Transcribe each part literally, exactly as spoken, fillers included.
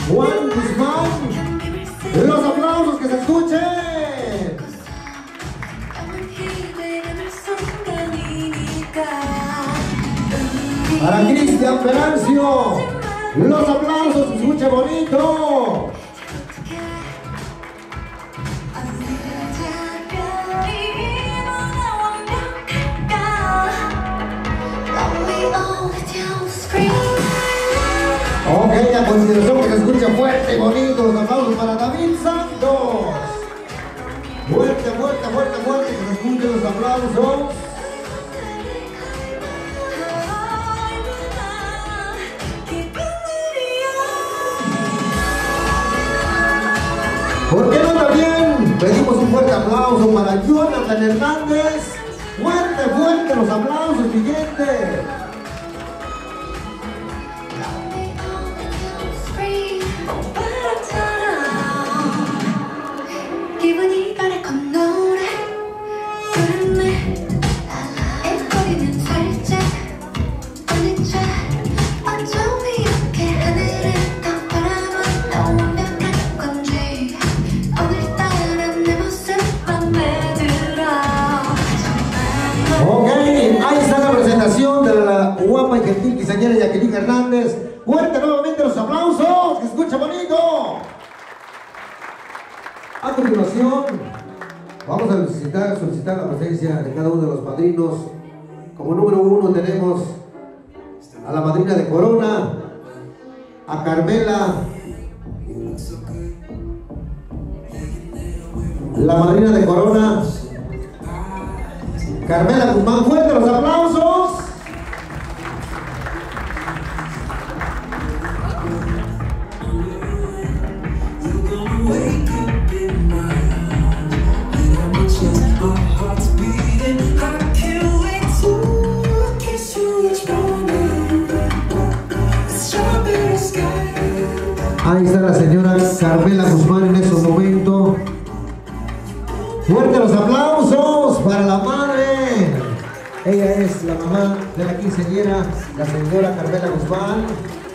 Juan Guzmán. Los aplausos que se escuchen. Para Cristian Perancio. Los aplausos que se escuche bonito. Ok, a continuación que se escuche fuerte y bonito, los aplausos para David Santos. Fuerte, fuerte, fuerte, fuerte, que se escuchen los aplausos. ¿Por qué no también pedimos un fuerte aplauso para Jonathan Hernández? Fuerte, fuerte los aplausos, mi gente. De la guapa y gentil quinceañera Jacqueline Hernández. Fuerte nuevamente los aplausos, que se escucha bonito. A continuación vamos a solicitar, solicitar la presencia de cada uno de los padrinos. Como número uno tenemos a la madrina de Corona, a Carmela, la madrina de Corona, Carmela Guzmán. Fuerte los aplausos. Ahí está la señora Carmela Guzmán en estos momentos. Fuerte los aplausos para la madre. Ella es la mamá de la quinceañera, la señora Carmela Guzmán.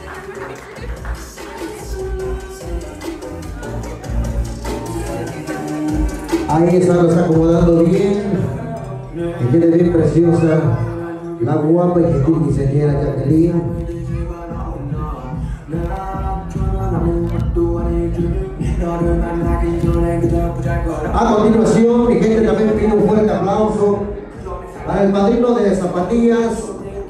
Ahí está, lo está acomodando bien. Y queda bien preciosa la guapa y gentil quinceañera Jacqueline. A continuación, mi gente, también pido un fuerte aplauso para el padrino de zapatillas,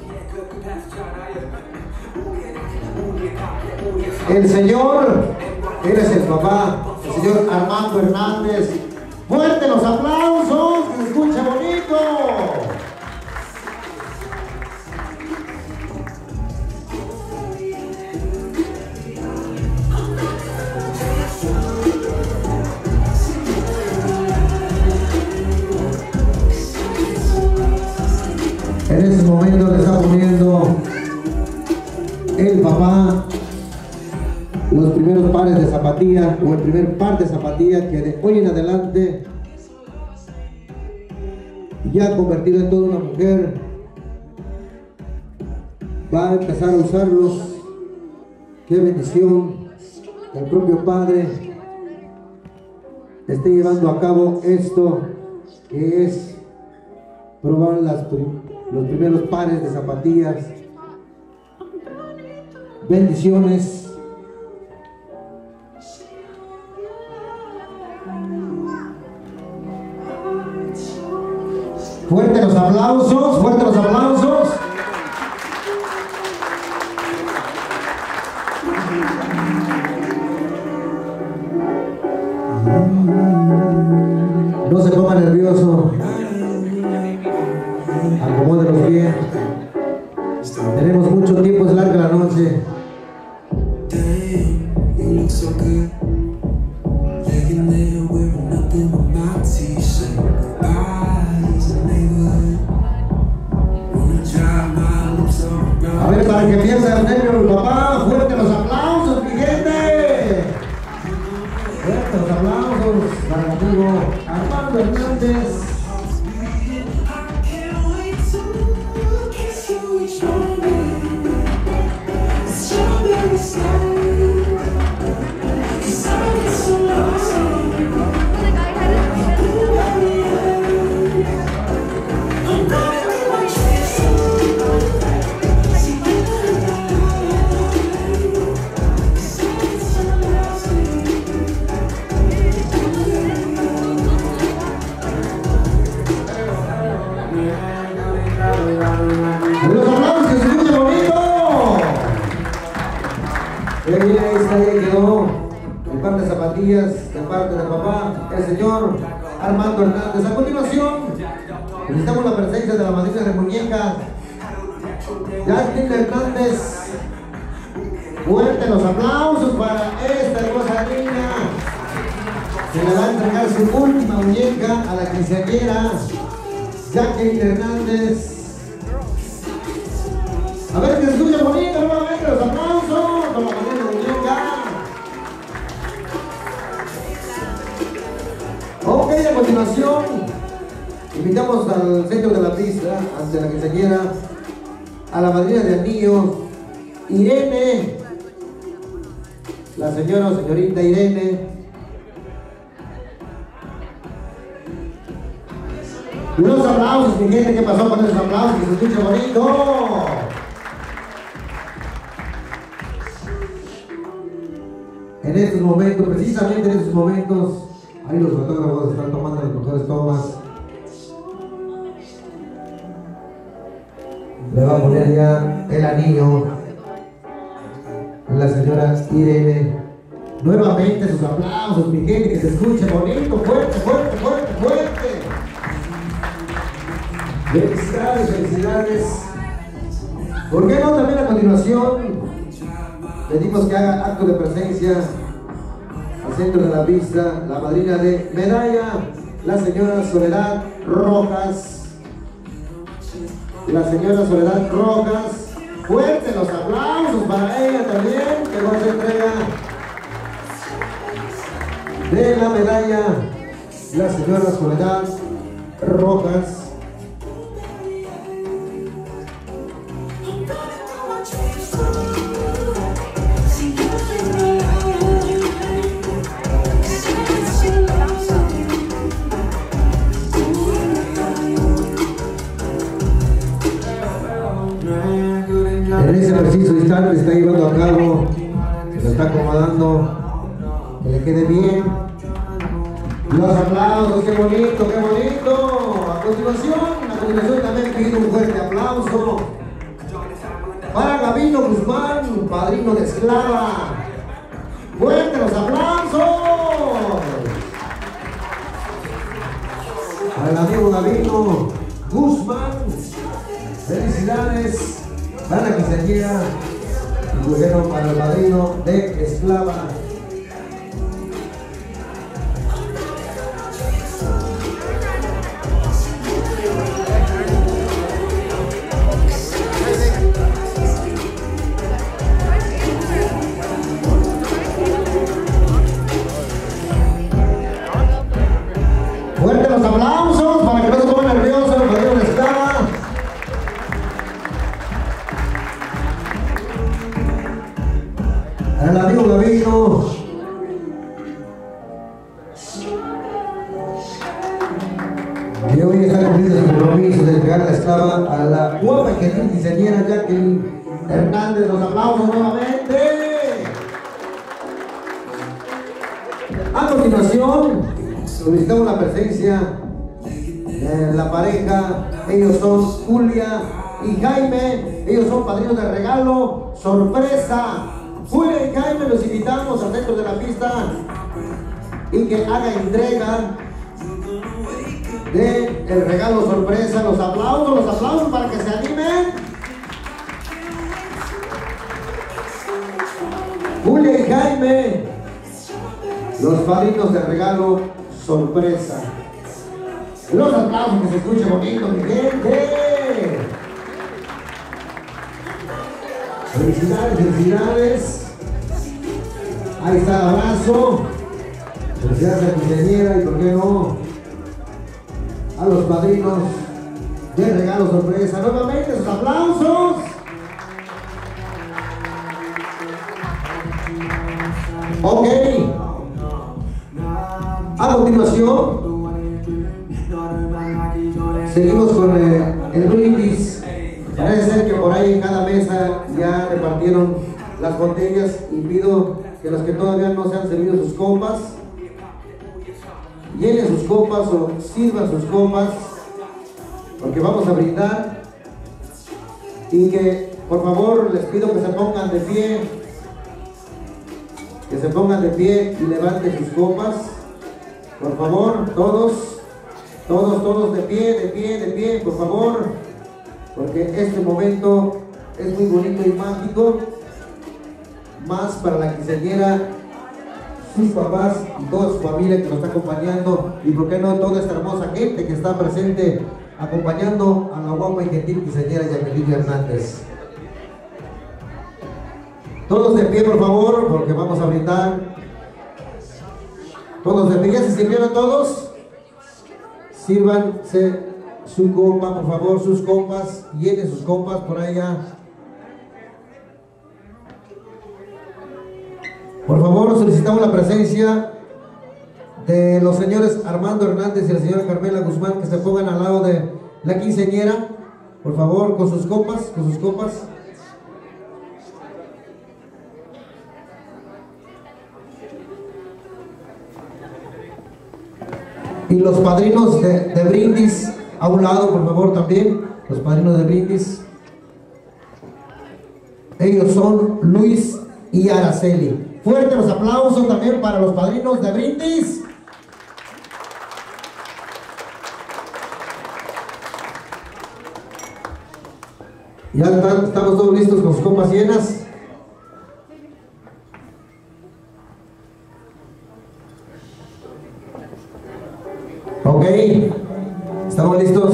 el señor, él es el papá, el señor Armando Hernández. Fuerte los aplausos, que se escuche bonito. En ese momento le está poniendo el papá los primeros pares de zapatillas, o el primer par de zapatillas que de hoy en adelante ya convertido en toda una mujer va a empezar a usarlos. Qué bendición que el propio Padre esté llevando a cabo esto, que es probar las los primeros pares de zapatillas. Bendiciones. Fuerte los aplausos, fuerte los aplausos. No se ponga nervioso. Acomódelos bien. Tenemos mucho tiempo, es larga la noche. A ver, para que empiece el negro, el papá, fuerte los aplausos, mi gente. Fuerte los aplausos para el amigo Armando Hernández. bien, ahí está, ahí quedó. De parte de zapatillas, de parte de papá, el señor Armando Hernández. A continuación, necesitamos la presencia de la madrina de muñeca, Jacqueline Hernández. Fuerte los aplausos para esta hermosa niña. Se le va a entregar su última muñeca a la quinceañera, Jacqueline Hernández. A ver que se escucha bonito nuevamente los aplausos con la madrina de muñeca. Ok, a continuación, invitamos al centro de la pista, ante la quinceañera, a la madrina de anillo, Irene, la señora o señorita Irene. Los aplausos, mi gente, ¿qué pasó con esos aplausos? Que se escucha bonito. En estos momentos, precisamente en estos momentos, ahí los fotógrafos están tomando las mejores tomas. Le va a poner ya el anillo a la señora Irene. Nuevamente sus aplausos, mi gente, que se escuche bonito, fuerte, fuerte, fuerte, fuerte. Felicidades, felicidades. ¿Por qué no también a continuación pedimos que haga acto de presencia al centro de la pista la madrina de medalla, la señora Soledad Rojas? La señora Soledad Rojas. Fuerte los aplausos para ella también, que nos entrega de la medalla la señora Soledad Rojas. En ese preciso instante está llevando a cabo, se está acomodando, que le quede bien. Los aplausos, qué bonito, qué bonito. A continuación, a continuación también pido un fuerte aplauso para Gabino Guzmán, padrino de Esclava. Fuerte los aplausos para el amigo Gabino Guzmán. Felicidades para la quinceañera y bueno, para el padrino de Esclava. Fuerte los aplausos para que no se pongan nerviosos el padrino de Esclava. El amigo Gabino. Y hoy está cumpliendo el compromiso de entregar la esclava a la guapa y gentil quinceañera Jacqueline Hernández. Los aplausos nuevamente. A continuación, solicitamos la presencia de la pareja. Ellos son Julia y Jaime. Ellos son padrinos de regalo sorpresa. Julia y Jaime, los invitamos al centro de la pista y que haga entrega de el regalo sorpresa. Los aplausos, los aplausos para que se animen. Julia y Jaime, los padrinos de regalo sorpresa. Los aplausos, que se escuche bonito, mi gente. Felicidades, felicidades. Ahí está el abrazo. Felicidades a la quinceañera y por qué no a los padrinos de regalo sorpresa. Nuevamente sus aplausos. Ok. A continuación seguimos con eh, el brindis. Parece ser que por ahí en cada mesa ya repartieron las botellas y pido que los que todavía no se han servido sus copas, llenen sus copas o sirvan sus copas, porque vamos a brindar. Y que por favor les pido que se pongan de pie que se pongan de pie y levanten sus copas. Por favor, todos, todos, todos de pie, de pie, de pie, por favor. Porque este momento es muy bonito y mágico. Más para la quinceañera, sus papás y toda su familia que nos está acompañando. Y por qué no toda esta hermosa gente que está presente acompañando a la guapa y gentil quinceañera Jacqueline Hernández. Todos de pie, por favor, porque vamos a brindar. Todos de pie. ¿Ya se sirvieron todos? Sírvanse su copa, por favor, sus copas. Llenen sus copas por allá. Por favor, solicitamos la presencia de los señores Armando Hernández y la señora Carmela Guzmán, que se pongan al lado de la quinceañera. Por favor, con sus copas, con sus copas. Y los padrinos de, de brindis a un lado, por favor, también. Los padrinos de brindis. Ellos son Luis y Araceli. Fuerte los aplausos también para los padrinos de brindis. Ya están, estamos todos listos con sus copas llenas. Ok, ¿estamos listos?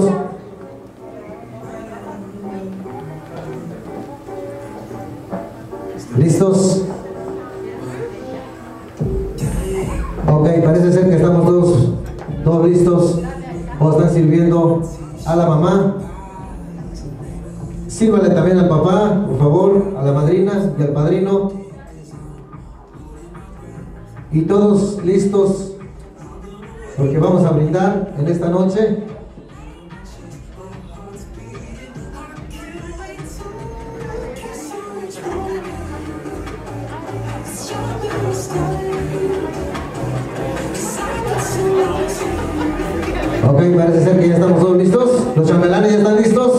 ¿Listos? Ok, parece ser que estamos todos, todos listos. Vamos a estar sirviendo a la mamá. Sírvale también al papá, por favor, a la madrina y al padrino. Y todos listos, porque vamos a brindar en esta noche. Ok, parece ser que ya estamos todos listos. Los chambelanes ya están listos.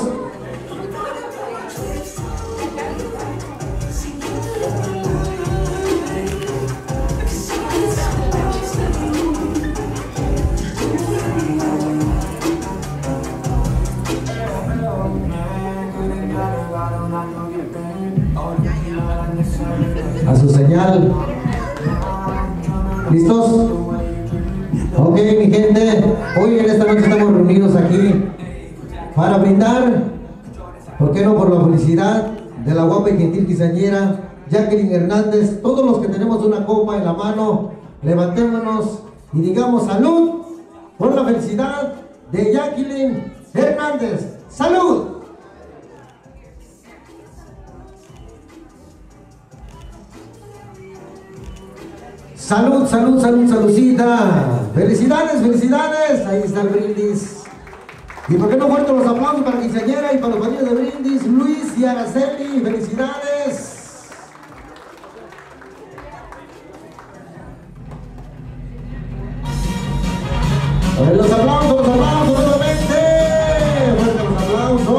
A su señal. ¿Listos? Ok, mi gente, hoy en esta noche estamos reunidos aquí para brindar, ¿por qué no?, por la felicidad de la guapa y gentil quinceañera Jacqueline Hernández. Todos los que tenemos una copa en la mano, levantémonos y digamos salud por la felicidad de Jacqueline Hernández. ¡Salud! Salud, salud, salud, saludcita. Felicidades, felicidades. Ahí está el brindis. Y por qué no fuertes los aplausos para quinceañera y para los padrinos de brindis, Luis y Araceli. Felicidades. A ver, los aplausos, los aplausos nuevamente. Fuertes los aplausos.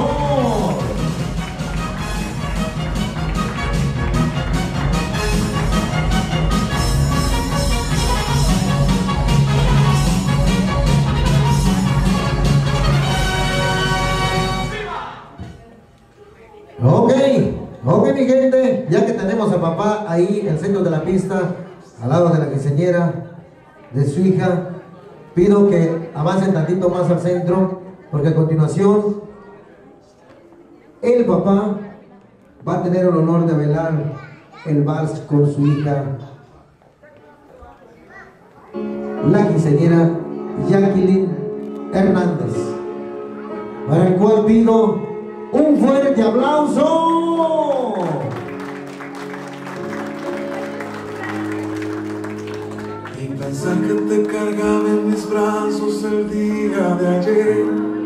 Ok, ok, mi gente, ya que tenemos a papá ahí en el centro de la pista, al lado de la quinceañera de su hija, pido que avancen tantito más al centro, porque a continuación el papá va a tener el honor de bailar el vals con su hija, la quinceañera Jacqueline Hernández, para el cual pido un fuerte aplauso. Y pensar que te cargaba en mis brazos el día de ayer,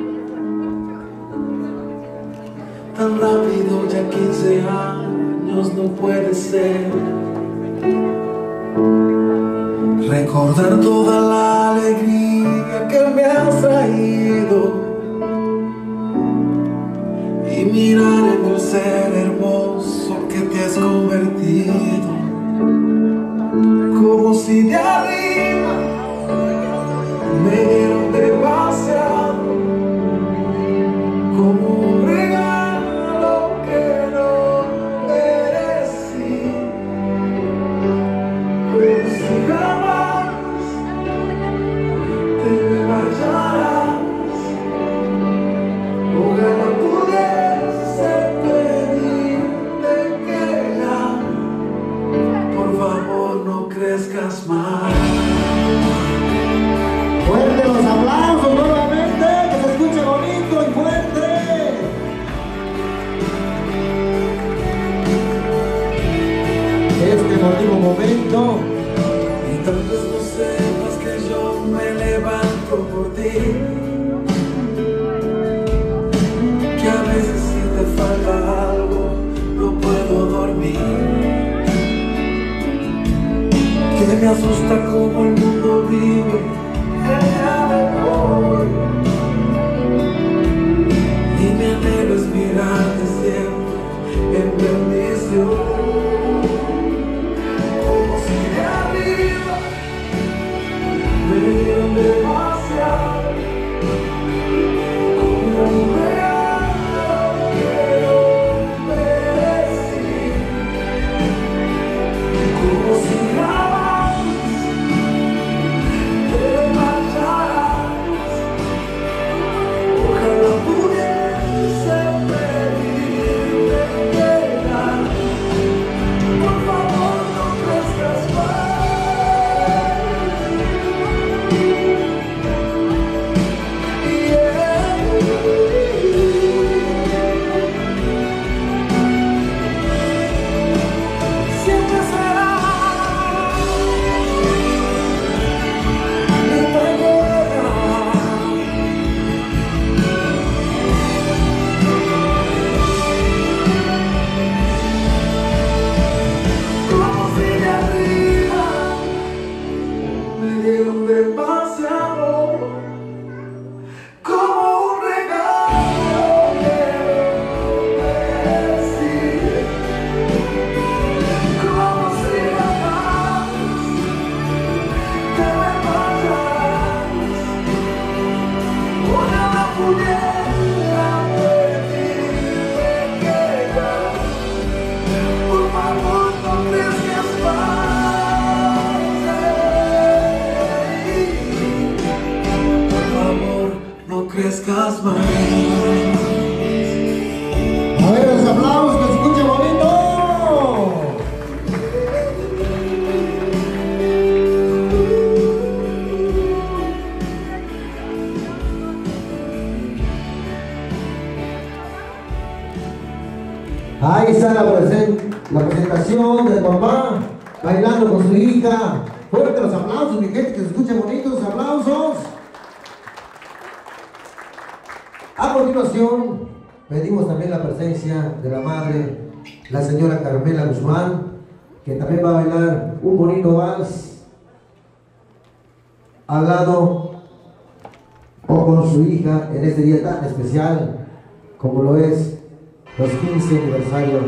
tan rápido, ya quince años no puede ser. Recordar toda la alegría que me has traído y mirar en el ser hermoso que te has convertido. si de arriba me dieron demasiado, como un regalo que no merecí, pero si jamás te me marcharás, ojalá pudiese pedirte que ya, por favor no crezcas más. Fuerte los aplausos nuevamente, que se escuche bonito y fuerte. Este emotivo momento. Y tal vez no sepas que yo me levanto por ti, que a veces si te falta algo no puedo dormir, que me asusta como el mundo vive el día de hoy, y mi anhelo es mirarte siempre en bendición, como si de arriba me dieron demasiado, como un regalo que no merecí, como si jamás te marcharás, ojalá pudiese pedirte que ya, por favor no crezcas más. Siempre será mi pagoda, como si de arriba me dieron demasiado, como un regalo que no merecí, como si jamás te me marcharás, ojalá pudiera pedirte que ya, por favor no crezcas más, por favor no crezcas más. A ver los aplausos, que se escuche bonito. Ahí está la, presen- la presentación de mamá bailando con su hija. Fuerte los aplausos, mi gente, que se escuche bonito los aplausos. A continuación, pedimos también la presencia de la madre, la señora Carmela Guzmán, que también va a bailar un bonito vals al lado o con su hija en este día tan especial como lo es los quince aniversarios.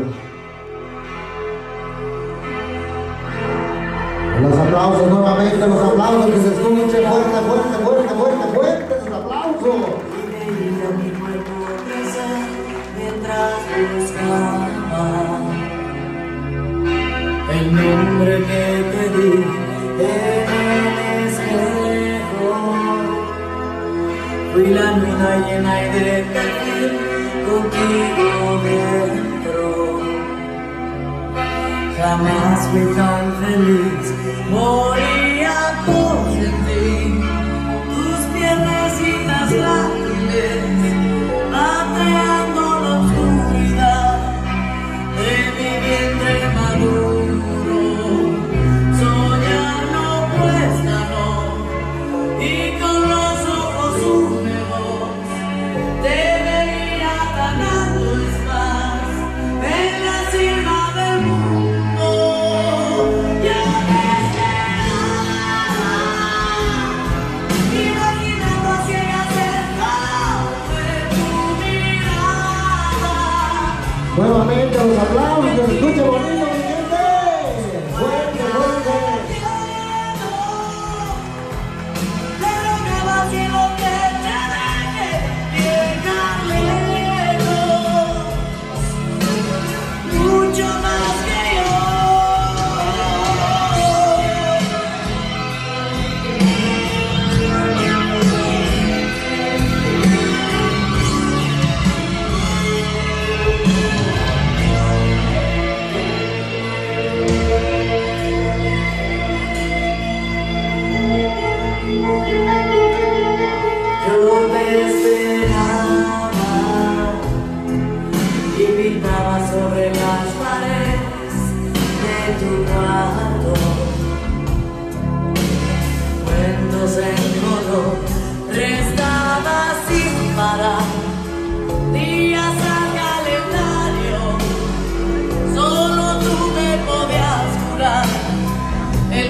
Los aplausos nuevamente, los aplausos, que se escuche fuerte, fuerte, fuerte, fuerte, fuerte, los aplausos. Mi cuerpo crecer mientras buscaba el nombre que te di en el espejo. Fui la luna llena y de perfil contigo dentro. Jamás fui tan feliz, moría por sentir tus piernecitas lágrimas mateando la oscuridad de mi vientre maduro. Soñar no cuesta, no, y con los ojos húmedos te veía ganando más en la cima del mundo. Ya me esperaba, imaginando a ciegas el lado de tu mirada. Nuevamente los aplausos, que se escuche bonito, mi gente. Fuerte, fuerte.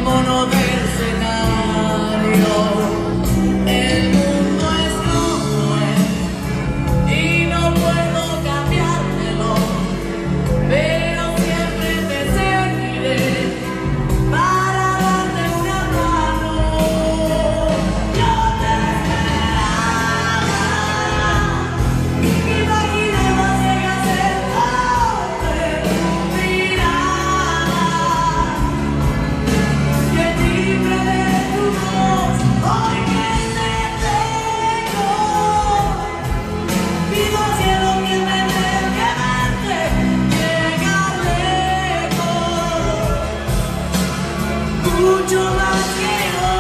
mono del escenario. El mundo es como es y no puedo cambiármelo, pero siempre te seguiré para darte una mano. Yo te esperaba, imaginé más llegas el de tu mirada y el timbre de tu voz. Hoy que te tengo, pido al cielo que me deje verte llegar lejos, mucho más que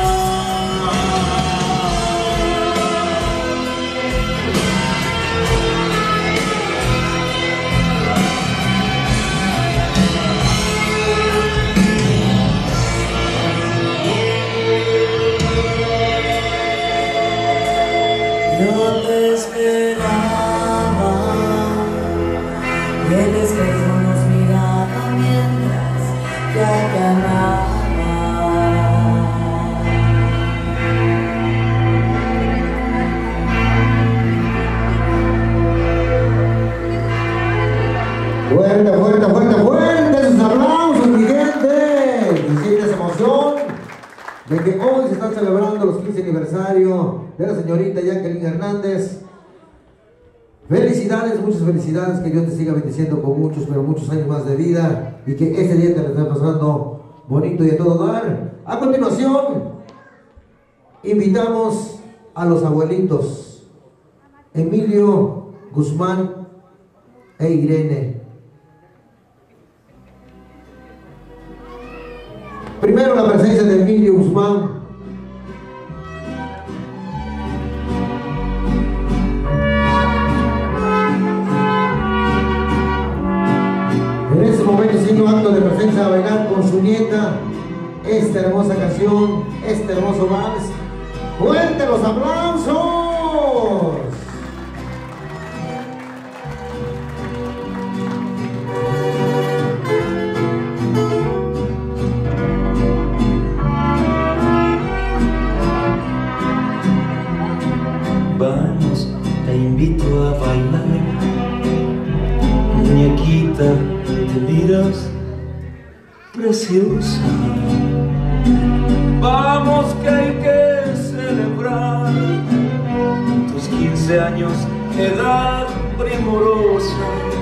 yo te esperaba, y el espejo nos miraba mientras ya ganaba. Fuerte, fuerte, fuerte, fuerte, sus aplausos, mi gente. Y siente esa emoción de que hoy se están celebrando los quince aniversario de la señorita Jacqueline Hernández. Felicidades, muchas felicidades, que Dios te siga bendiciendo con muchos, pero muchos años más de vida y que este día te lo esté pasando bonito y a todo dar. A continuación, invitamos a los abuelitos Emilio Guzmán e Irene. Primero la presencia de Emilio Guzmán. En este momento, siendo acto de presencia, a bailar con su nieta esta hermosa canción, este hermoso vals. ¡Fuerte los aplausos! Vamos, te invito a bailar, muñequita, te miras preciosa. Vamos que hay que celebrar tus quince años, edad primorosa.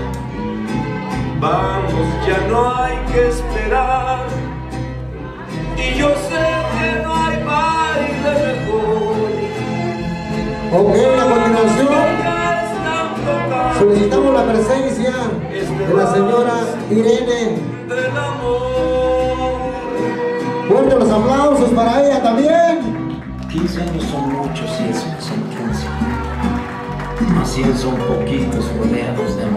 Vamos, ya no hay que esperar, y yo sé que no hay baile mejor. Ok, a continuación solicitamos la presencia de la señora Irene. Fuerte los aplausos para ella también. quince años son muchos y eso que son quince. Más cien son poquitos rodeados de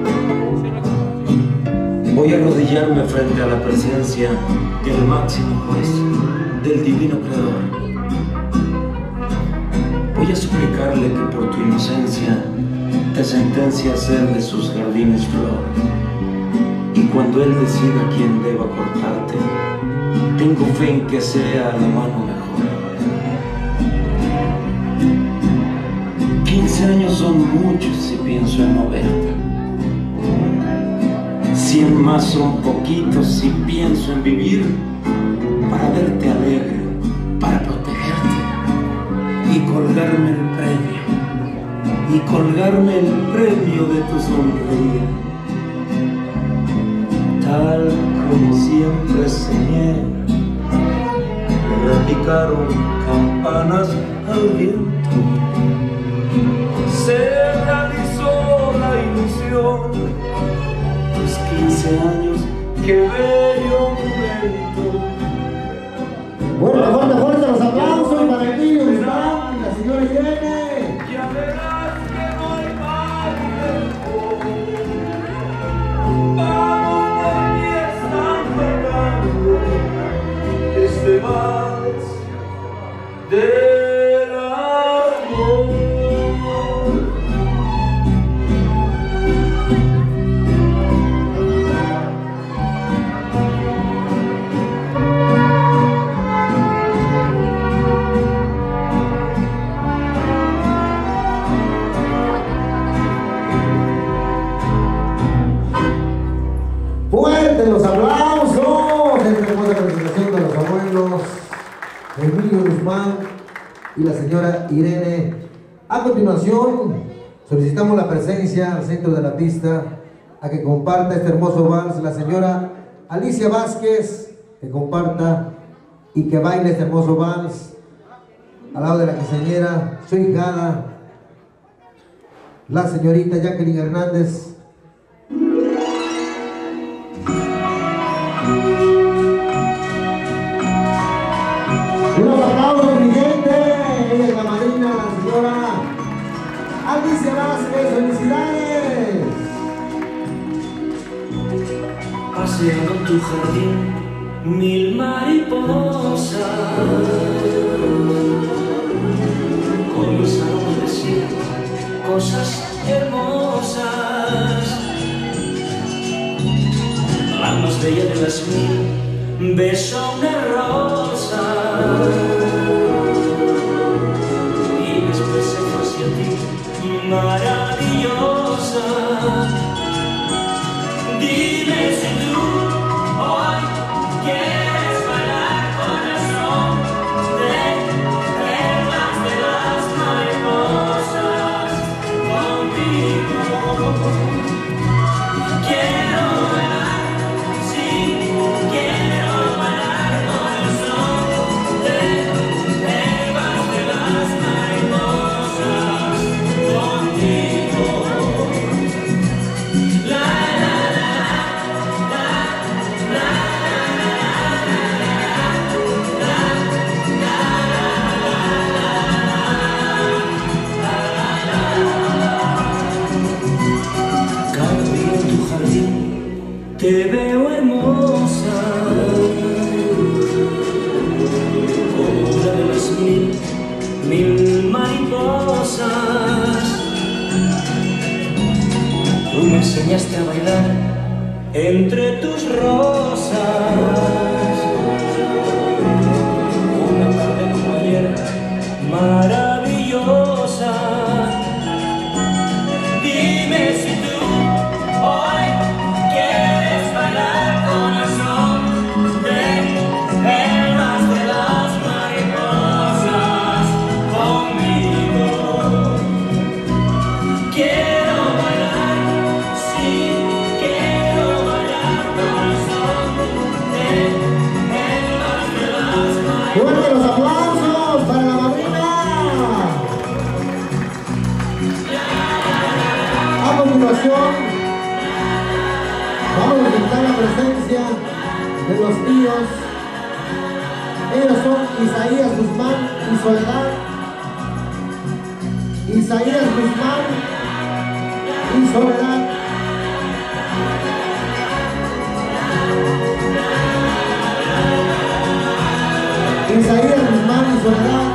amor. Voy a arrodillarme frente a la presencia del máximo juez, del divino creador. Voy a suplicarle que por tu inocencia te sentencia a ser de sus jardines flor. Y cuando él decida quién deba cortarte, tengo fe en que sea la mano mejor. Quince años son muchos si pienso en no verte. Cien más son poquitos si pienso en vivir para verte alegre, para protegerte y colgarme el premio, y colgarme el premio de tu sonrisa. Tal como siempre soñé, me repicaron campanas al viento. Se realizó la ilusión, tus quince años, qué bello momento. Fuerte, fuerte, fuerte los aplausos para Emilio Guzmán y la señora Irene. Ya verás que no hay baile mejor. Vamos, por mí están tocando este vals del amor. Emilio Guzmán y la señora Irene. A continuación, solicitamos la presencia al centro de la pista a que comparta este hermoso vals la señora Alicia Vázquez, que comparta y que baile este hermoso vals al lado de la quinceañera, su hijada, la señorita Jacqueline Hernández. Unos aplausos, mi gente. Ella es la madrina, la señora Alicia Vázquez. ¡Felicidades! Paseando en tu jardín mil mariposas comenzaron a decir cosas hermosas. La más bella de las mil besó una rosa y después se fue hacia ti, maravillosa. Dime si tú hoy quieres bailar, corazón de perlas de las mariposas conmigo. Quiero bailar, sí, quiero bailar, corazón de perlas de las mariposas contigo. La te veo hermosa, como una de las mil, mil mariposas. Tú me enseñaste a bailar entre tus rosas, una tarde como ayer, maravillosa. Dime si tú hoy quieres bailar, corazón de perlas de las mariposas conmigo. Quiero bailar, sí, quiero bailar, corazón de perlas de las mariposas. ¡Fuerte los aplausos para la madrina! A continuación, vamos a presentar la presencia de los tíos. Ellos son Isaías Guzmán y Soledad. Isaías Guzmán y Soledad. Isaías Guzmán y Soledad.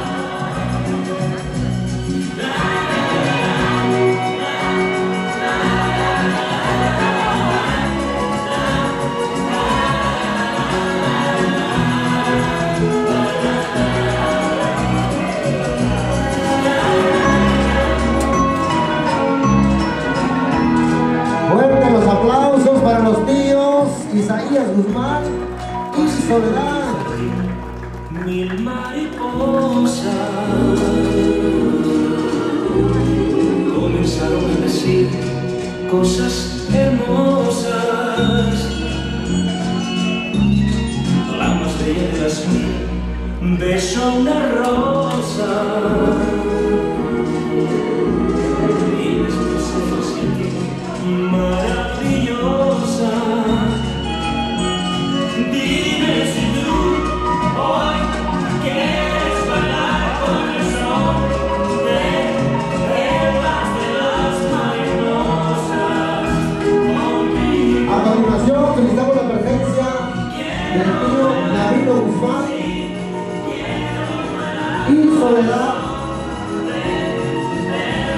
Fuerte los aplausos para los tíos Isaías Guzmán y Soledad. Mil mariposas comenzaron a decir cosas hermosas. La más bella de las mil besó una rosa y después se fue hacia ti, maravillosa. Dime si tú hoy quieres bailar, corazón de perlas de las mariposas conmigo. A continuación, solicitamos la presencia del tío David Guzmán y Soledad.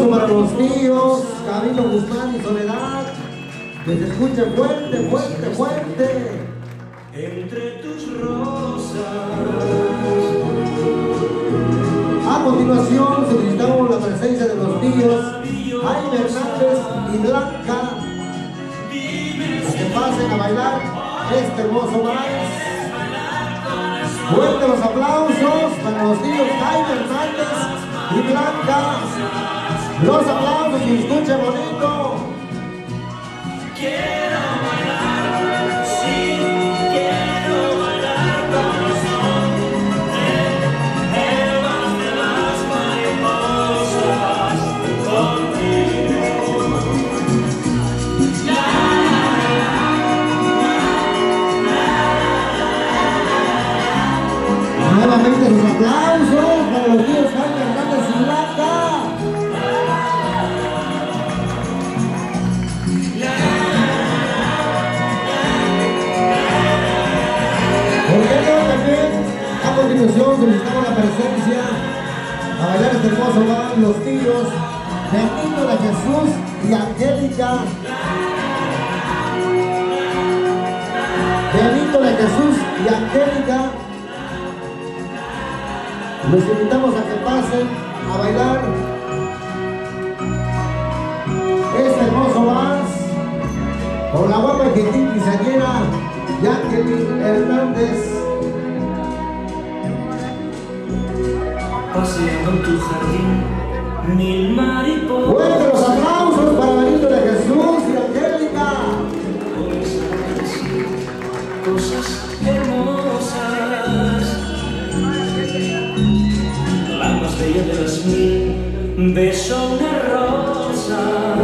aplauso para los tíos Camilo Guzmán y Soledad. Que se escuche fuerte, fuerte, fuerte. Entre tus rosas. A continuación solicitamos la presencia de los tíos Jaime Hernández y Blanca, a que pasen a bailar este hermoso vals. Fuerte los aplausos para los tíos Jaime Hernández y Blanca. Los aplausos y escuchen bonito. Quiero bailar, sí, quiero bailar corazón, el más de las mariposas contigo. Nuevamente los aplausos para los tíos Jaime Hernández y Blanca. A continuación solicitamos la presencia a bailar este hermoso vals los tíos Benito de Jesús y Angélica. Benito de Jesús y Angélica. Los invitamos a que pasen a bailar este hermoso vals con la guapa Argentina quinceañera Jacqueline Hernández. Paseando en tu jardín, mil mariposas. Fuerte los aplausos para Benito de Jesús y Angélica. Comenzaron a decir cosas hermosas. La más bella de las mil besó una rosa.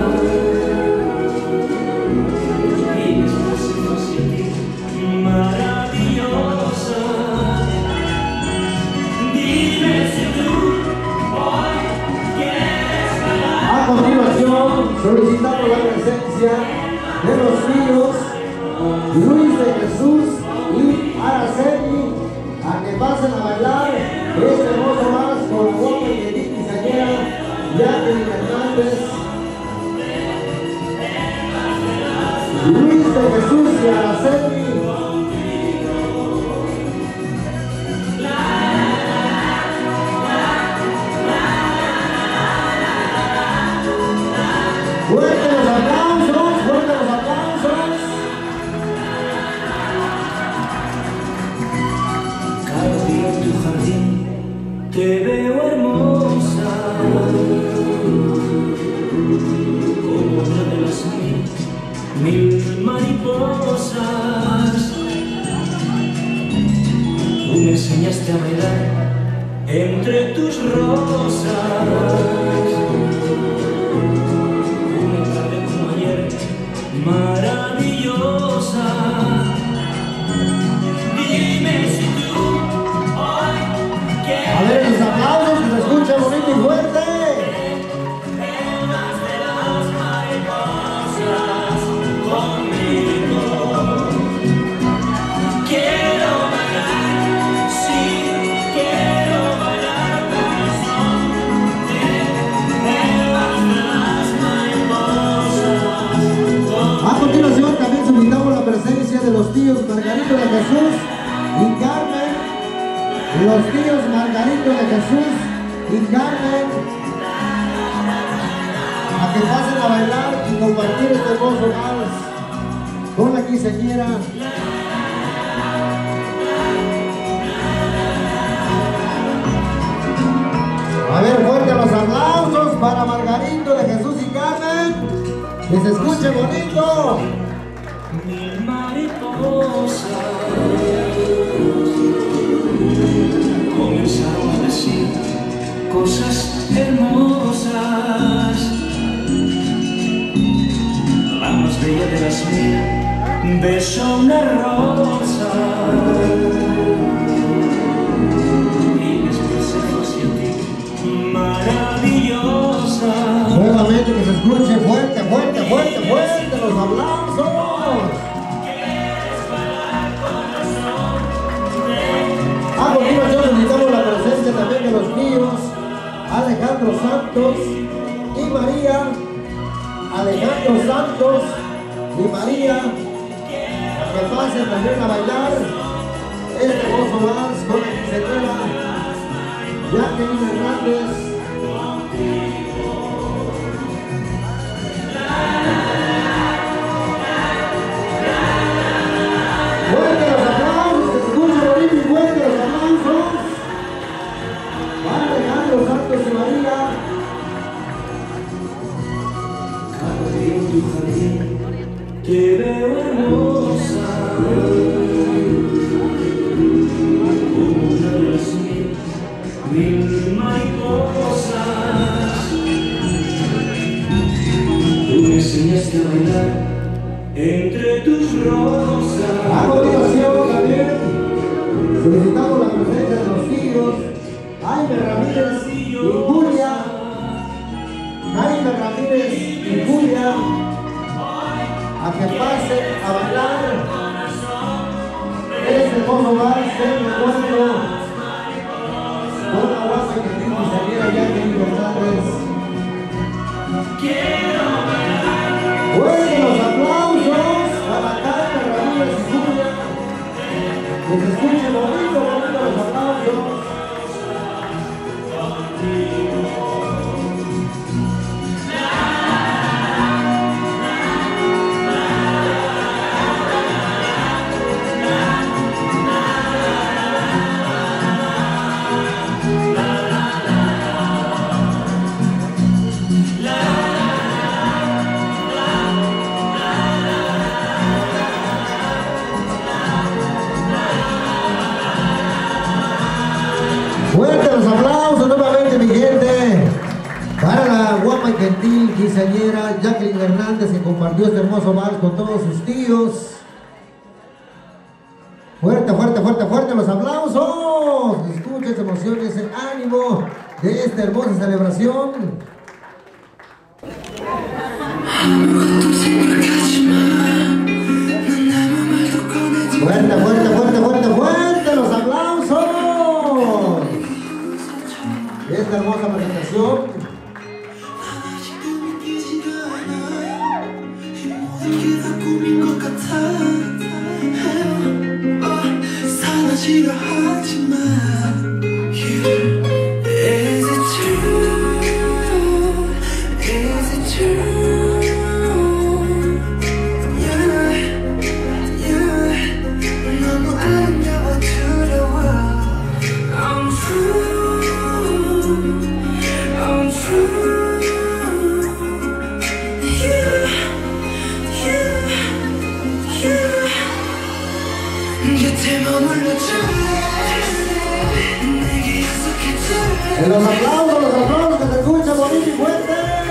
Y después se fue hacia ti, maravillosa. Dime si tú hoy quieres bailar. A continuación solicitamos la presencia de los tíos Luis de Jesús y Araceli a que pasen a bailar este hermoso vals con la guapa Argentina quinceañera Jacqueline Hernández. Luis de Jesús y Araceli. Fuerte los aplausos, fuerte los aplausos. Cada día en tu jardín te veo hermosa, como una de las mil, mil mariposas. Tú me enseñaste a bailar entre tus rosas. Maravillosa. Dime si tú hoy quieres. A ver los aplausos, que se escucha bonito y fuerte. El más de las mariposas conmigo. Quiero bailar, sí, quiero bailar corazón. El más de las mariposas. A continuación también solicitamos la presencia de los tíos Margarito de Jesús y Carmen. Los tíos Margarito de Jesús y Carmen a que pasen a bailar y compartir este hermoso vals con la quinceañera. A ver, fuerte los aplausos para Margarito de Jesús y Carmen. Que se escuche bonito. Mil mariposas comenzaron a decir cosas hermosas. La más bella de las mil besó una rosa. Y después se fue hacia ti, maravillosa. Nuevamente que se escuche fuerte, fuerte, fuerte, fuerte los aplausos. A continuación necesitamos la presencia también de los tíos Alejandro Santos y María, Alejandro Santos y María, que pasen también a bailar este hermoso vals con la quinceañera Jacqueline Hernández. Fuerte los aplausos, que se escuche bonito y fuerte los aplausos para Alejandro Santos y María. En tu jardín te veo hermosa, como una de las mil, mil mariposas. Tú me enseñaste a bailar entre tus rosas. A continuación también solicitamos la presencia de los tíos Jaime Ramírez y Julia. Jaime Ramírez y Julia, a que pase a bailar este hermoso vals de mi encuentro con la guapa que tiene mi saliera Jacqueline Hernández. Fuertes los aplausos para Jaime Ramírez y Julia, que se escuche bonito, bonito los aplausos. Fuerte los aplausos nuevamente, mi gente, para la guapa y gentil quinceañera Jacqueline Hernández, que compartió este hermoso vals con todos sus tíos. Fuerte, fuerte, fuerte, fuerte los aplausos. Escucha esa emoción y ese ánimo de esta hermosa celebración. Fuerte, fuerte, fuerte, fuerte, fuerte los aplausos. Esta hermosa presentación. En los aplausos, los aplausos, que se escucha bonito y fuerte.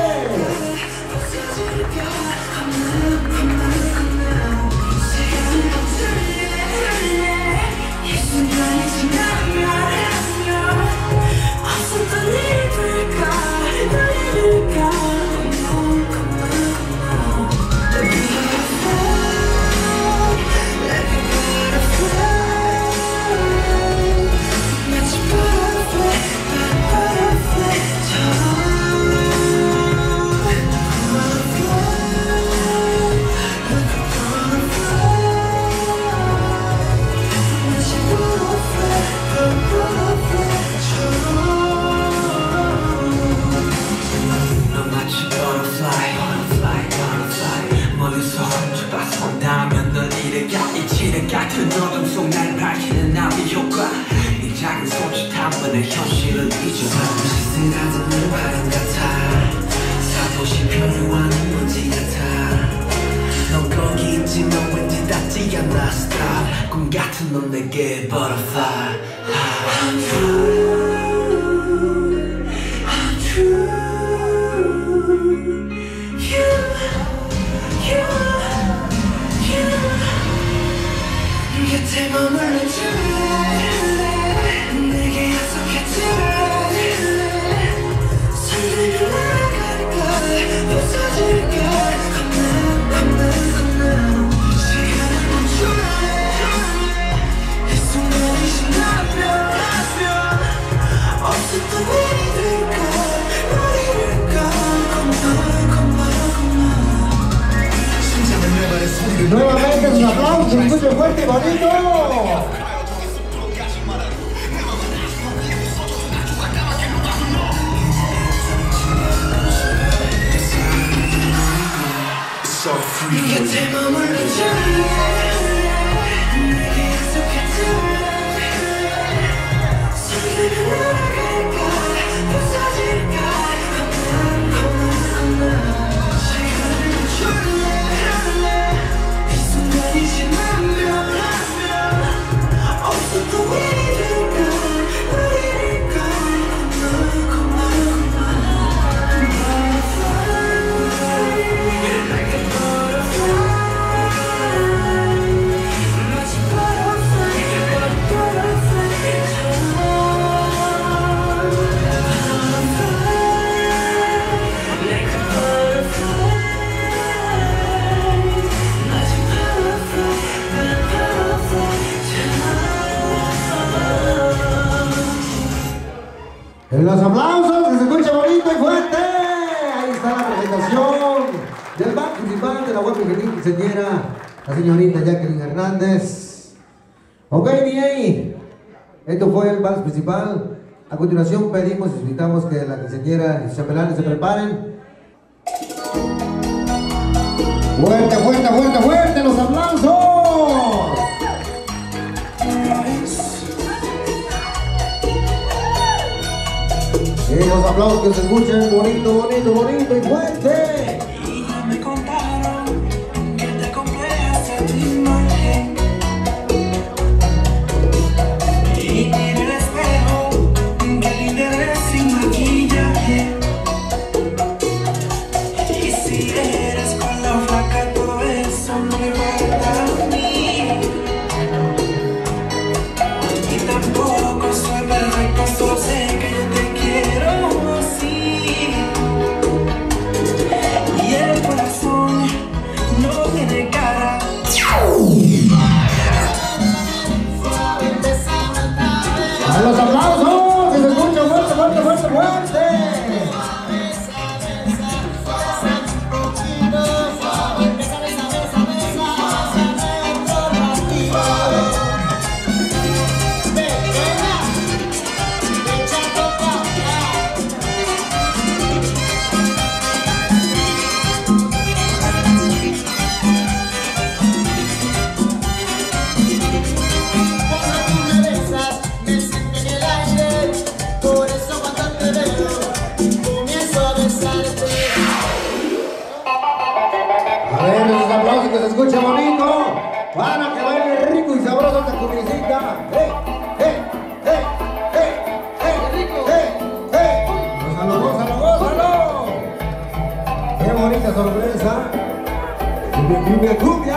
같은 어둠 속 날 밝히는 나비 효과 이 작은 손짓 한 번에 현실을 잊어 시스하던 늘 바람 같아 사도시 표류하는 먼지 같아 넌 거기 있지만 왠지 닿지 않아 Stop 꿈 같은 넌 내게 butterfly I'm true I'm true You You 곁에 머물러줄래 내게 약속해줄래 설레며 나갈까 부서질까 겁나 겁나 겁나 시간을 멈출래 이 순간이 신나면 que me escuchen fuerte y bonito. So free. 곁에 머물러줄래 내게 약속해줄래 손들고 날아갈까 부서질까 하나하나 시간을 줄래 이 순간이 지나면 없어도 우리를 가 우리를 가 Come on, come on, come on Like a butterfly 마치 butterfly, butterfly Like a butterfly 마치 butterfly, butterfly En los aplausos, que se escuche bonito y fuerte. Ahí está la presentación del banco principal de la web quinceañera, la señorita Jacqueline Hernández. Ok, D A, esto fue el vals principal. A continuación pedimos y invitamos que la quinceañera y sus chambelanes se preparen. Fuerte, fuerte, fuerte, fuerte, los aplausos. Y los aplausos que se escuchen bonito, bonito, bonito y fuerte. Y ya me contaron que te compraste tu imagen y en el espejo que linda eres sin maquillaje. Y si eres con la flaca todo eso no me importa a mí. Y tampoco soy perfecto, solo sé que yo te quiero así. Y el corazón no tiene cara. A los aplausos, que se escuchen fuerte, fuerte, fuerte, fuerte. A ver, esos aplausos que se escuchen bonito. Para que baile rico y sabroso esta cumbiecita. ¡Hey, hey, hey, hey, hey, rico! ¡Hey, hey! ¡Gózalo, gózalo, gózalo! ¡Qué bonita sorpresa! ¡Cumbia, cumbia, cumbia!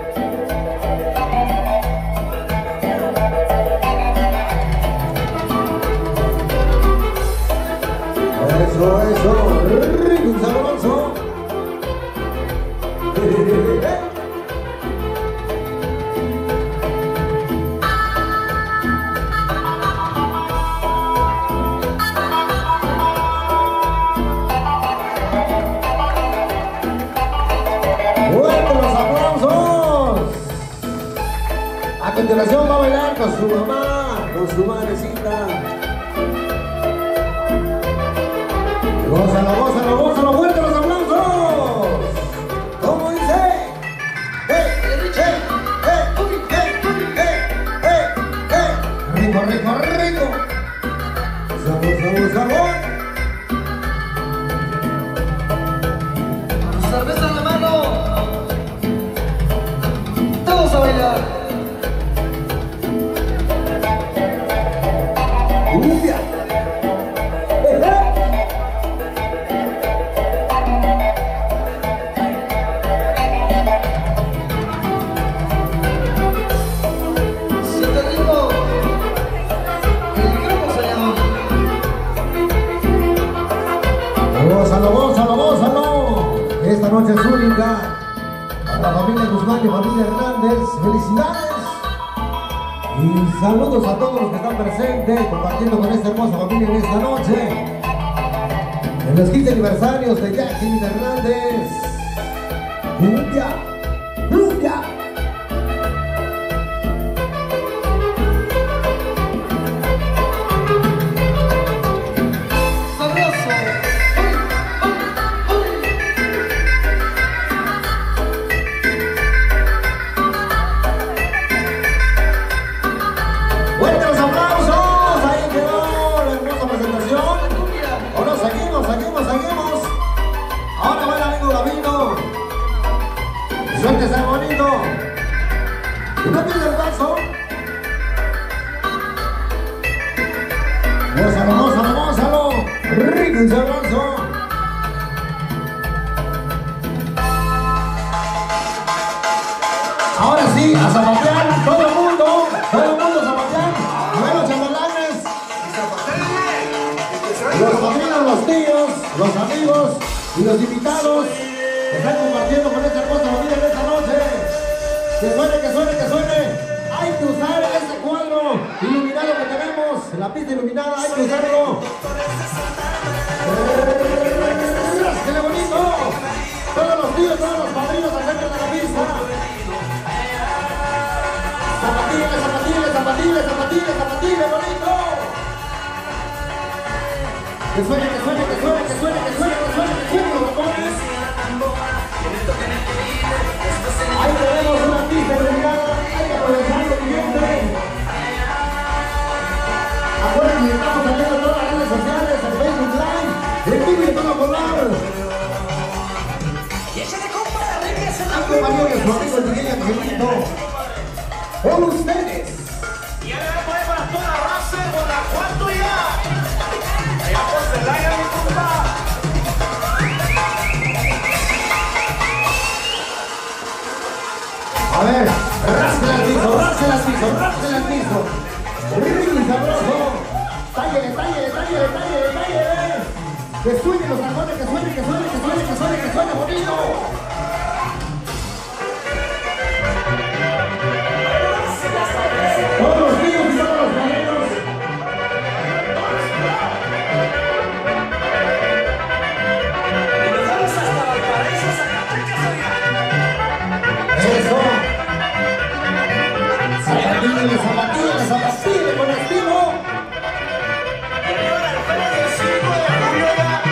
Eso, eso, rico y sabroso. ¡Fuerte los aplausos! A continuación va a bailar con su mamá, con su madrecita. Gózalo, gózalo, gózalo, fuerte los aplausos. ¿Cómo dice? ¡Hey, hey, hey, hey, hey, hey, hey! Rico, rico, rico. Sabor, sabor, sabor. Cerveza en la mano. Todos a bailar. ¡Cumbia! Siente ritmo. El grupo se llama. Gózalo, gózalo, gózalo. Esta noche es única. Para la familia Guzmán y familia Hernández, felicidades. Y saludos a todos los que están presentes, compartiendo con esta hermosa familia en esta noche. En los quince aniversarios de Jacqueline Hernández. Cumbia, cumbia. Eso. Ahora sí, a zapatear, todo el mundo, todo el mundo a zapatear. Buenos chambelanes. Los padrinos, los tíos, los amigos y los invitados que están compartiendo con esta hermosa familia en esta noche. Que suene, que suene, que suene. Hay que usar este cuadro iluminado que tenemos, la pista iluminada, hay que usarlo. ¡Qué bonito! Todos los tíos, todos los padrinos al centro de la pista. Zapatillas, zapatillas, zapatillas, zapatillas, zapatillas, bonito. Que suene, que suene, que suene, que suene, que suene, que suene, que suene, los botones. Ahí tenemos una pista iluminada, hay que aprovecharlo bien. Acuérdense que estamos saliendo en todas las redes sociales, en Facebook Live, en vivo y en todo color. Acompañado de su amigo el D J Angelito. Con ustedes. Y ahora le ponemos a toda raza de Guanajuato ya. Allá por Celaya, mi compa. A ver, rásquela al piso, rásquela al piso, rásquela al piso. Ricky sabroso. Tállele, tállele, tállele, tállele, tállele. Que suene los tacones, que suene, que suene, que suene, que suene, que suene bonito. Todos los tíos y todos los padrinos. Y nos vamos hasta Valparaíso, Zacatecas, allá. Eso. Zapatillas, zapatillas, zapatillas con estilo. Y arriba la feria del cinco de julio ya.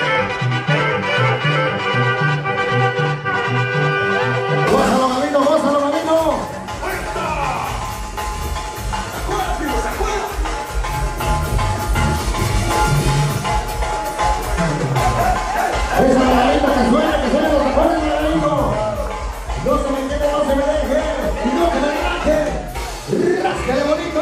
Gózalo, mamito, gózalo, mamito. Esa mamita que suena, que suena los tacones, mi amigo. No se me quede, no se me deje. Y no se me deje. Rásquele bonito.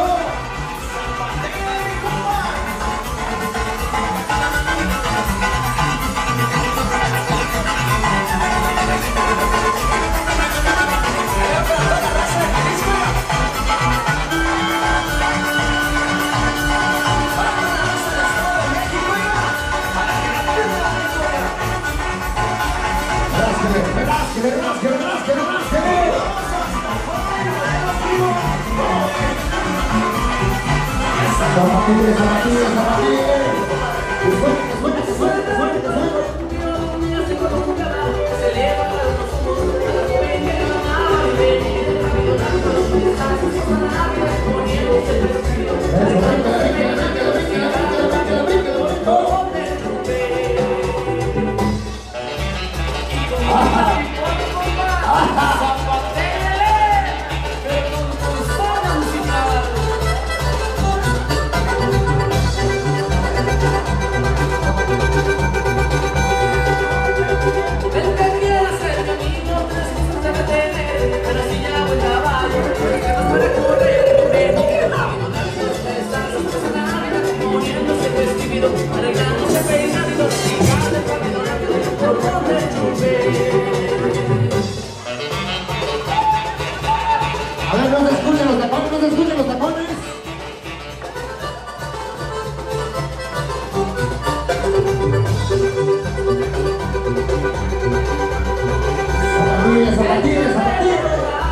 Rásquele, rásquele, rásquele, rásquele, rásquele. Zapatillas, zapatillas, zapatillas. Que suene, que suene, que suene, que suene, que suene. A ver, no se escuchen los tacones, no se escuchen los tacones. Zapatillas, zapatillas, zapatillas.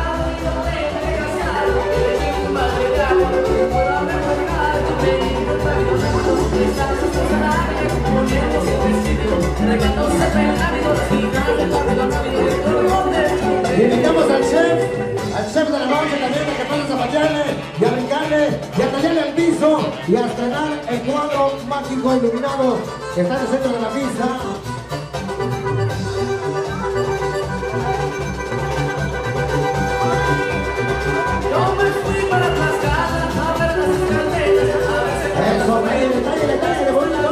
Y invitamos al chef, al chef de la noche también a que pase a zapatearle y a brincarle y a tallarle al piso y a estrenar el cuadro mágico iluminado que está en el centro de la pista. Yo me fui para Tlaxcala a ver las escaleras, a ver si Eso, tállale, tállale, tállale, bonito.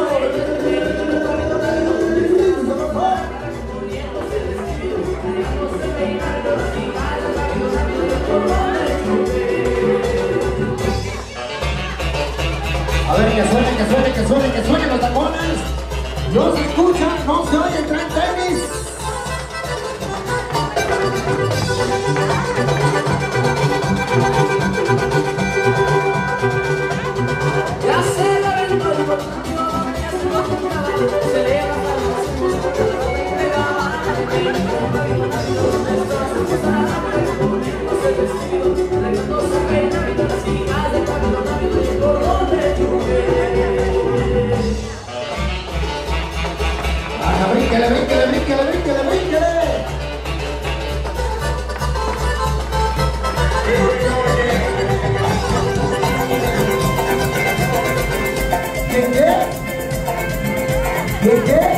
A ver, que suene, que suene, que suene, que suene los tacones. No se escucha. Bríncale, bríncale, bríncale, bríncale, bríncale. ¿Qué qué? ¿Qué qué?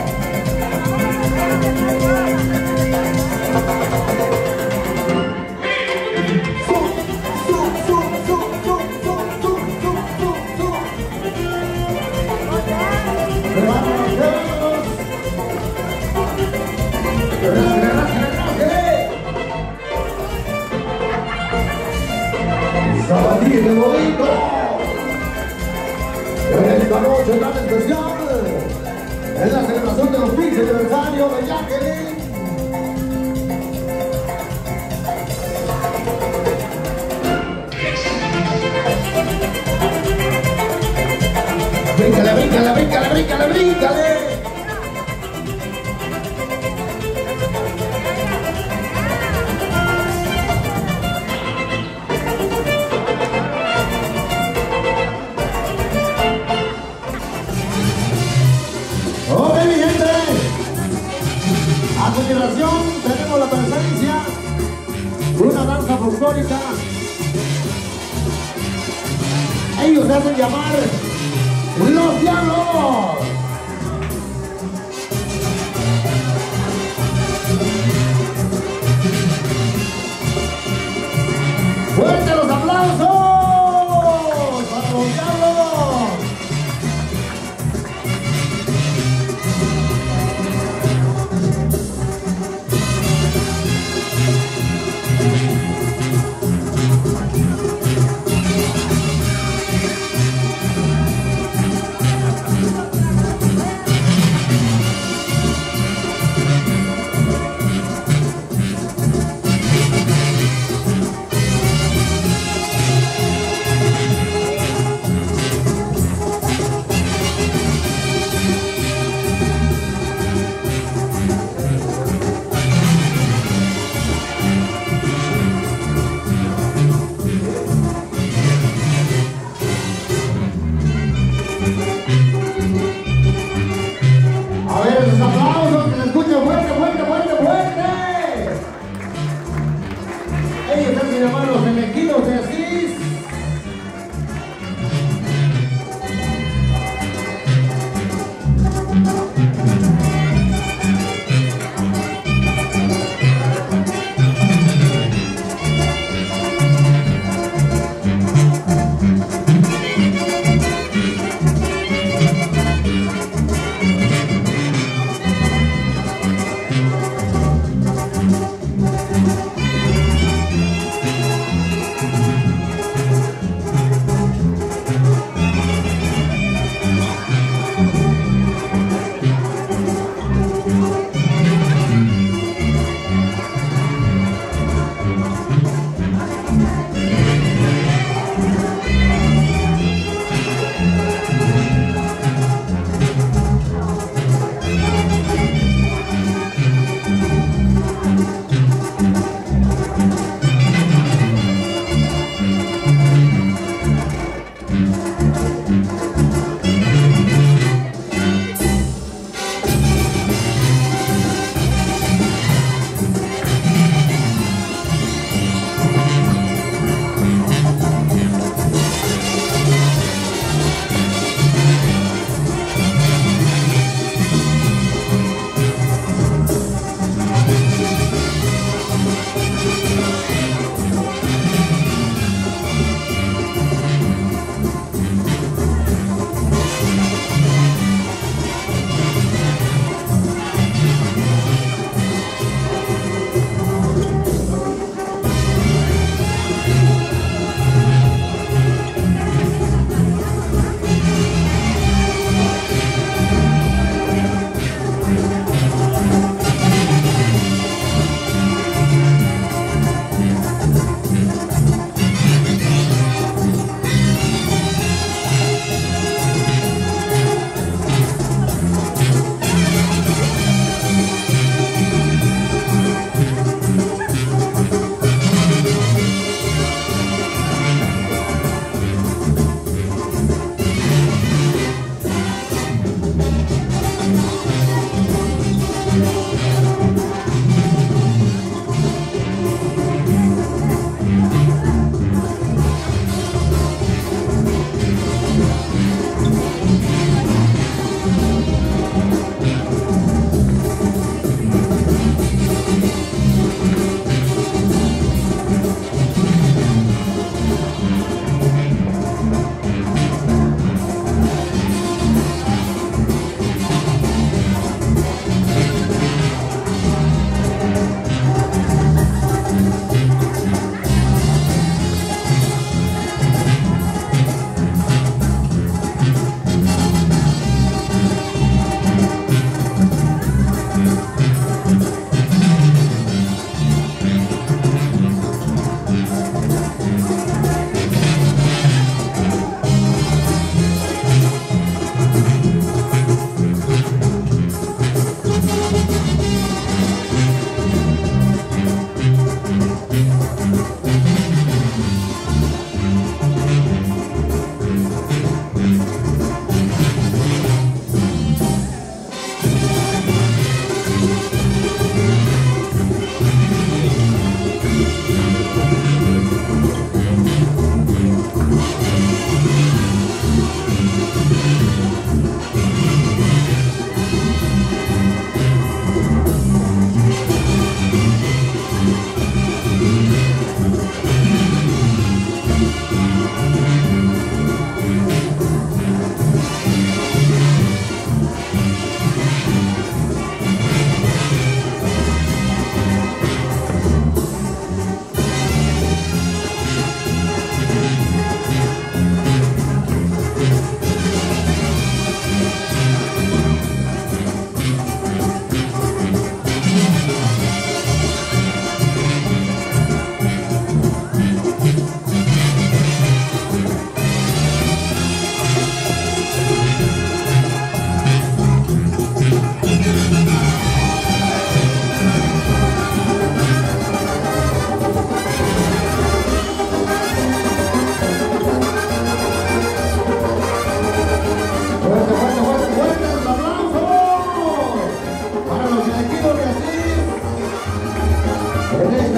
¡Sabatini de bonito! En esta noche tan especial, en la celebración de los quince aniversario de Jacqueline. ¡Bríncale, bríncale, bríncale, bríncale, bríncale! Ok, mi gente, a continuación tenemos la presencia de una danza folclórica. Ellos se hacen llamar Los Diablos. ¡Fuerte los aplausos para Los Diablos!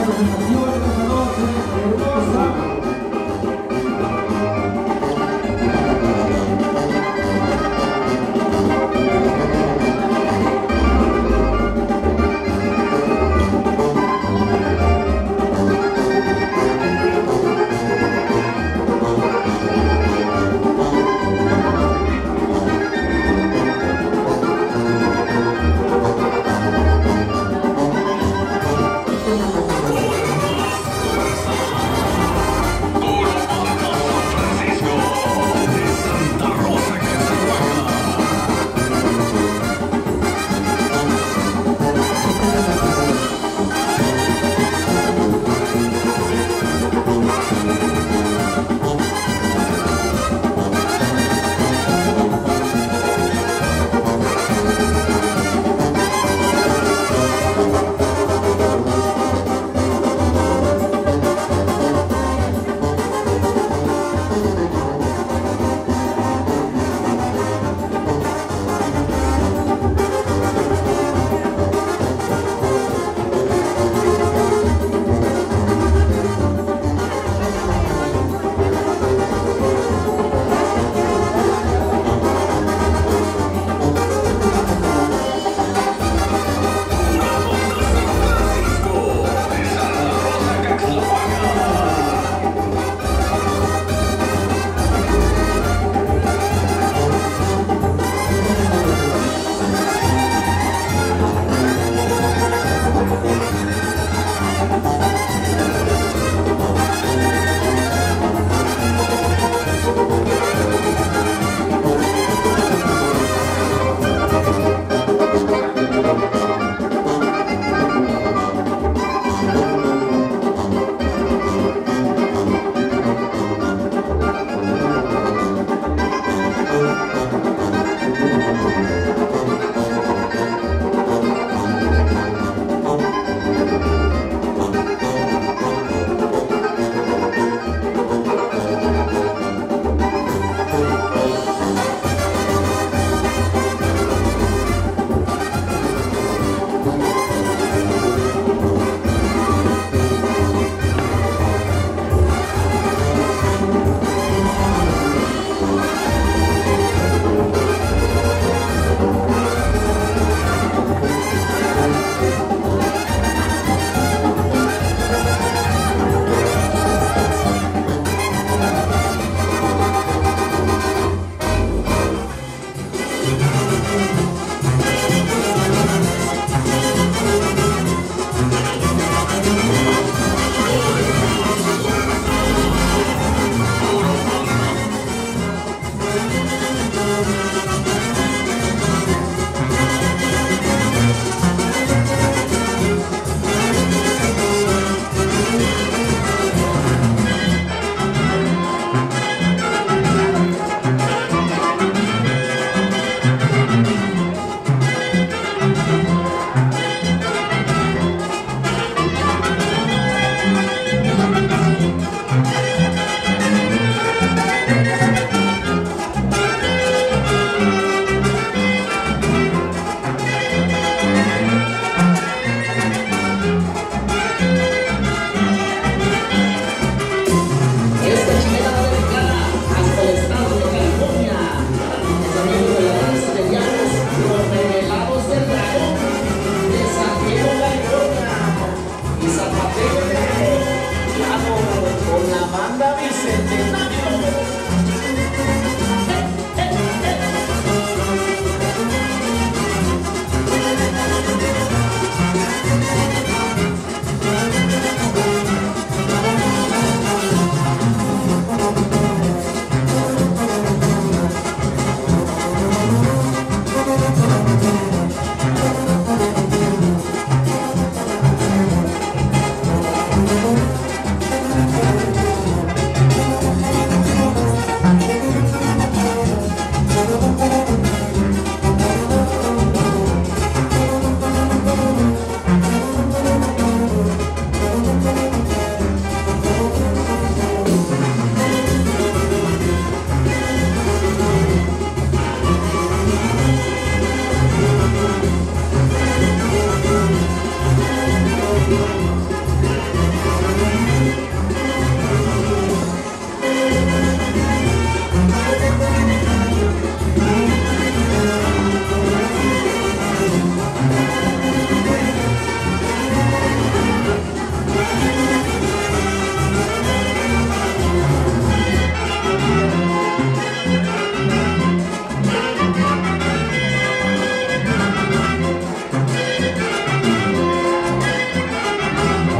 presentación de esta noche hermosa.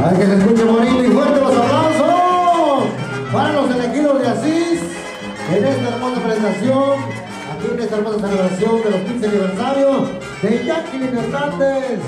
Para que se escuche bonito y fuerte los aplausos para los elegidos de Asís en esta hermosa presentación, aquí en esta hermosa celebración de los quince aniversarios de Jacqueline Hernández.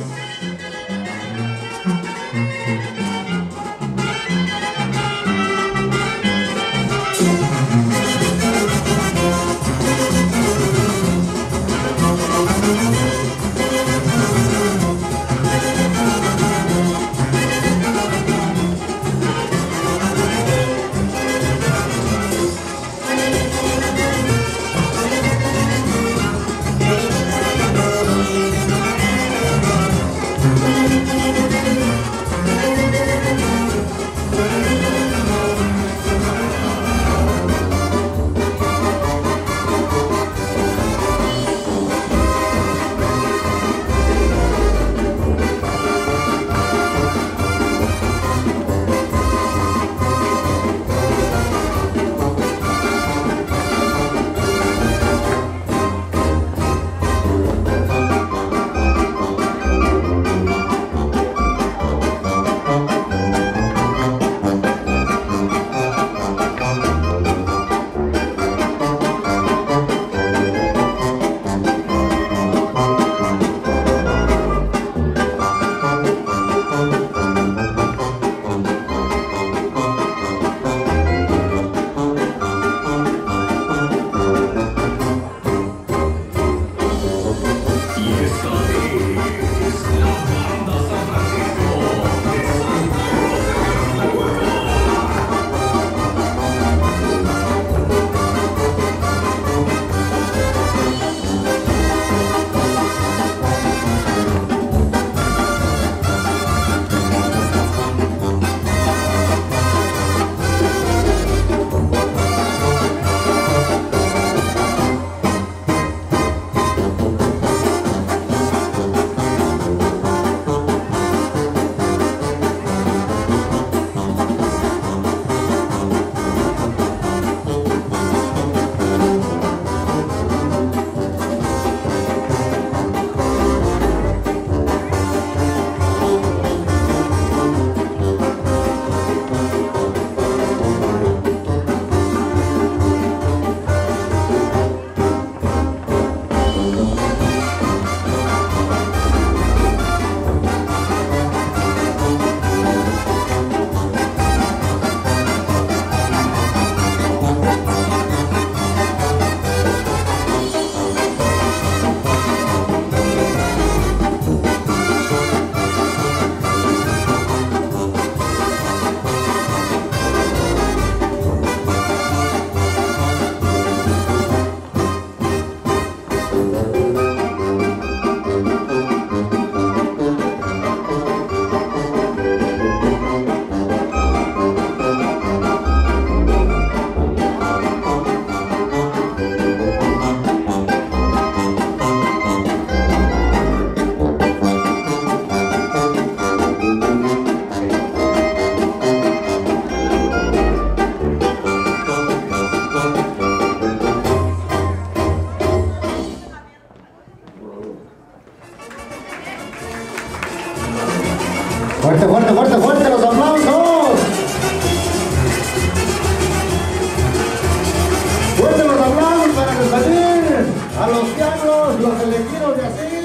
Fuerte, fuerte, fuerte, fuerte los aplausos. Fuerte los aplausos para despedir a los diablos, los elegidos de Asís.